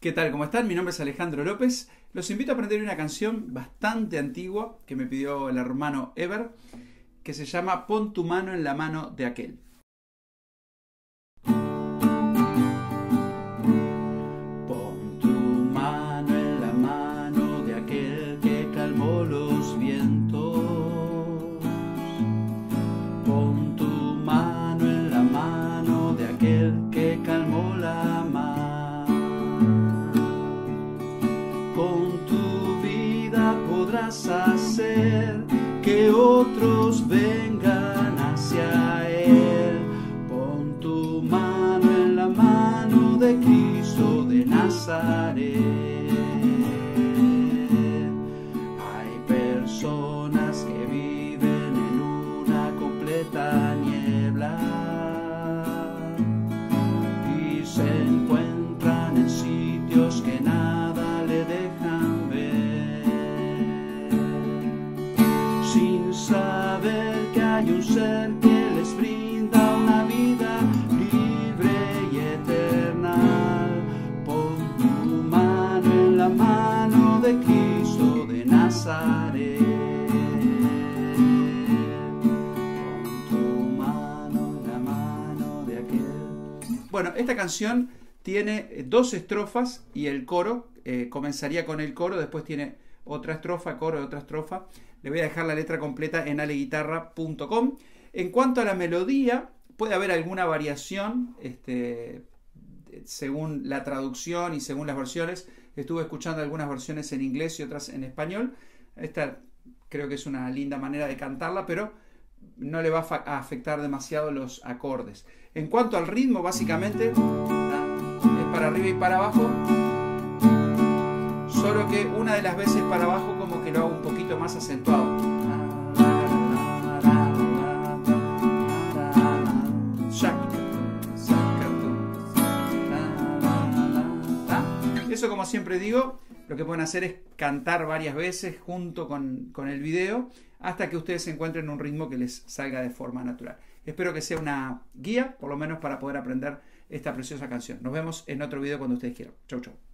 ¿Qué tal? ¿Cómo están? Mi nombre es Alejandro López. Los invito a aprender una canción bastante antigua que me pidió el hermano Ever, que se llama Pon tu mano en la mano de aquel. Pon tu mano en la mano de aquel que calmó los vientos. Pon tu mano en la mano de aquel que calmó la mar. Con tu vida podrás hacer que otros vengan hacia Él. Pon tu mano en la mano de Cristo de Nazaret. Hay personas que viven en una completa niebla y se encuentran en sitios que nada le dejan ver, sin saber que hay un ser que les brinda una vida libre y eterna. Pon tu mano en la mano de Cristo de Nazaret. Pon tu mano en la mano de aquel. Bueno, esta canción tiene dos estrofas y el coro. Comenzaría con el coro, después tiene otra estrofa, coro y otra estrofa. Le voy a dejar la letra completa en aleguitarra.com. En cuanto a la melodía, puede haber alguna variación según la traducción y según las versiones. Estuve escuchando algunas versiones en inglés y otras en español. Esta creo que es una linda manera de cantarla, pero no le va a afectar demasiado los acordes. En cuanto al ritmo, básicamente es para arriba y para abajo, solo que una de las veces para abajo como que lo hago un poquito más acentuado. Eso, como siempre digo, lo que pueden hacer es cantar varias veces junto con el video hasta que ustedes encuentren un ritmo que les salga de forma natural. Espero que sea una guía, por lo menos para poder aprender esta preciosa canción. Nos vemos en otro video cuando ustedes quieran. Chau, chau.